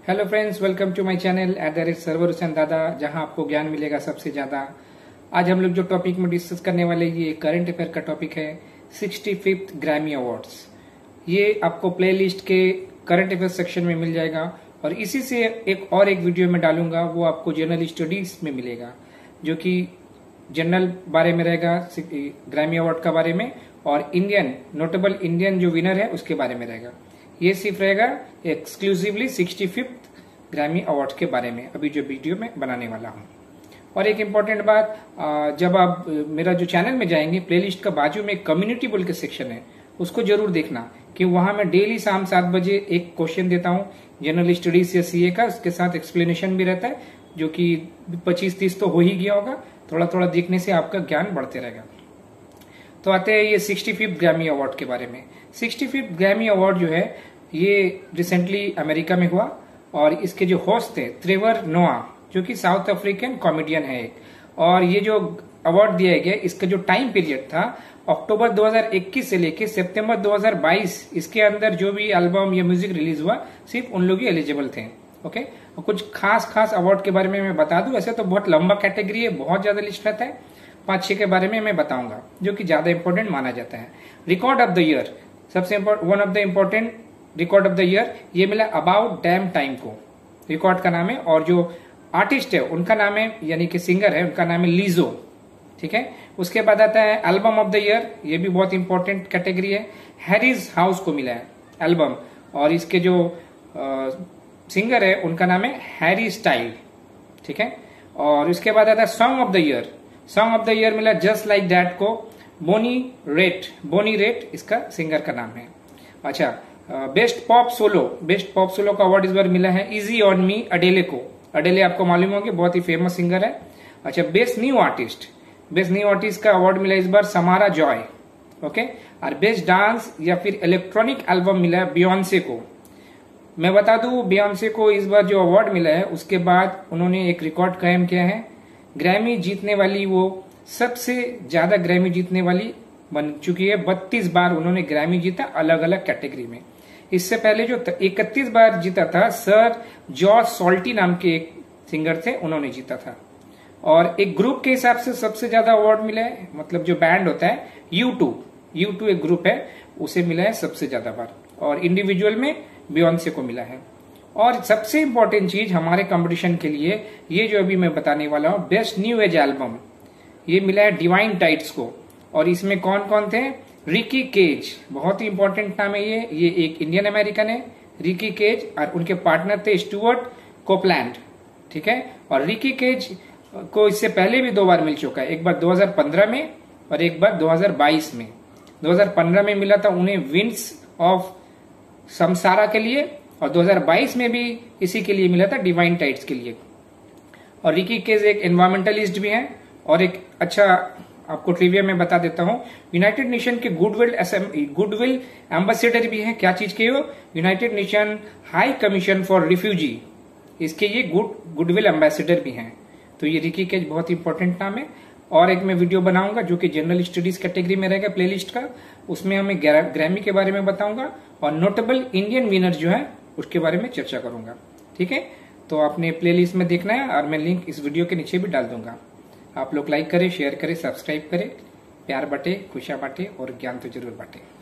Hello friends, welcome to my channel @Sarwar Hussain Dada, जहां आपको ज्ञान मिलेगा सबसे ज्यादा। आज हम लोग जो टॉपिक में डिस्कस करने वाले ये करंट अफेयर का टॉपिक है 65th ग्रैमी अवार्ड्स। ये आपको प्लेलिस्ट के करंट अफेयर सेक्शन में मिल जाएगा और इसी से एक वीडियो में डालूंगा, वो आपको जनरल स्टडीज में मिलेगा, जो कि जनरल बारे में रहेगा, ग्रैमी अवार्ड का बारे में, और इंडियन नोटेबल इंडियन जो विनर है उसके बारे में रहेगा। ये सिर्फ रहेगा एक्सक्लूसिवली 65th ग्रैमी अवार्ड के बारे में, अभी जो वीडियो में बनाने वाला हूँ। और एक इम्पॉर्टेंट बात, जब आप मेरा जो चैनल में जाएंगे, प्लेलिस्ट का बाजू में कम्युनिटी बोल के सेक्शन है, उसको जरूर देखना, कि वहां मैं डेली शाम 7 बजे एक क्वेश्चन देता हूँ जनरल स्टडीज या सीए का, उसके साथ एक्सप्लेनेशन भी रहता है, जो कि 25-30 तो हो ही गया होगा। थोड़ा थोड़ा देखने से आपका ज्ञान बढ़ते रहेगा। तो आते हैं ये 65th ग्रैमी अवार्ड के बारे में। 65th ग्रैमी अवार्ड जो है ये रिसेंटली अमेरिका में हुआ, और इसके जो होस्ट थे ट्रेवर नोआ, जो कि साउथ अफ्रीकन कॉमेडियन है एक। और ये जो अवार्ड दिया गया, इसका जो टाइम पीरियड था अक्टूबर 2021 से लेके सितंबर 2022, इसके अंदर जो भी एल्बम या म्यूजिक रिलीज हुआ सिर्फ उन लोग ही एलिजिबल थे। ओके, और कुछ खास अवार्ड के बारे में मैं बता दूं। ऐसे तो बहुत लंबा कैटेगरी है, बहुत ज्यादा लिस्ट रहता है, 5-6 के बारे में मैं बताऊंगा जो कि ज्यादा इंपॉर्टेंट माना जाता है। रिकॉर्ड ऑफ द ईयर, सबसे one of the important record of the year ये मिला अबाउट डैम टाइम को, रिकॉर्ड का नाम है। और जो आर्टिस्ट है उनका नाम है, यानी कि सिंगर है, उनका नाम है लीजो। ठीक है, उसके बाद आता है एल्बम ऑफ द ईयर, ये भी बहुत इंपॉर्टेंट कैटेगरी है। हैरिस हाउस को मिला है एल्बम, और इसके जो सिंगर है उनका नाम है हैरी स्टाइल। ठीक है, और उसके बाद आता है song of the year. Song of the year मिला जस्ट लाइक दैट को बोनी रेट इसका सिंगर का नाम है। अच्छा, बेस्ट पॉप सोलो का अवार्ड इस बार मिला है इजी ऑन मी अडेले को। अडेले आपको मालूम होगी, बहुत ही फेमस सिंगर है। अच्छा, बेस्ट न्यू आर्टिस्ट का अवार्ड मिला इस बार समारा जॉय। ओके, और बेस्ट डांस या फिर इलेक्ट्रॉनिक एल्बम मिला है बियॉन्से को। मैं बता दूं, बियॉन्से को इस बार जो अवार्ड मिला है उसके बाद उन्होंने एक रिकॉर्ड कायम किया है। ग्रैमी जीतने वाली वो सबसे ज्यादा ग्रैमी जीतने वाली बन चुकी है। 32 बार उन्होंने ग्रैमी जीता, अलग अलग कैटेगरी में। इससे पहले जो 31 बार जीता था सर जॉर्ज सॉल्टी नाम के एक सिंगर थे, उन्होंने जीता था। और एक ग्रुप के हिसाब से सबसे ज्यादा अवार्ड मिला है, मतलब जो बैंड होता है U2 एक ग्रुप है, उसे मिला है सबसे ज्यादा बार। और इंडिविजुअल में बियॉन्से को मिला है। और सबसे इंपॉर्टेंट चीज हमारे कंपटीशन के लिए, ये जो अभी मैं बताने वाला हूं, बेस्ट न्यू एज एल्बम, ये मिला है डिवाइन टाइट्स को। और इसमें कौन कौन थे? रिकी केज, बहुत ही इंपॉर्टेंट नाम है ये एक इंडियन अमेरिकन है, रिकी केज, और उनके पार्टनर थे स्टुअर्ट कोपलैंड। ठीक है, और रिकी केज को इससे पहले भी 2 बार मिल चुका है, एक बार 2015 में और एक बार 2022 में। 2015 में मिला था उन्हें विंड्स ऑफ समसारा के लिए, और 2022 में भी इसी के लिए मिला था, डिवाइन टाइट्स के लिए। और रिकी केज एक एनवायरमेंटलिस्ट भी हैं। और एक अच्छा आपको ट्रिविया में बता देता हूं, यूनाइटेड नेशन के गुडविल एम्बेसडर भी हैं। क्या चीज के हो? United Nation high commission for refugee, इसके ये गुडविल एम्बेसडर भी हैं। तो ये रिकी केज बहुत इंपॉर्टेंट नाम है। और एक मैं वीडियो बनाऊंगा जो कि जनरल स्टडीज कैटेगरी में रहेगा प्लेलिस्ट का, उसमें हमें ग्रैमी के बारे में बताऊंगा, और नोटेबल इंडियन विनर जो है उसके बारे में चर्चा करूंगा। ठीक है, तो आपने प्लेलिस्ट में देखना है, और मैं लिंक इस वीडियो के नीचे भी डाल दूंगा। आप लोग लाइक करें, शेयर करें, सब्सक्राइब करें, प्यार बांटे, खुशियां बांटे और ज्ञान तो जरूर बांटे।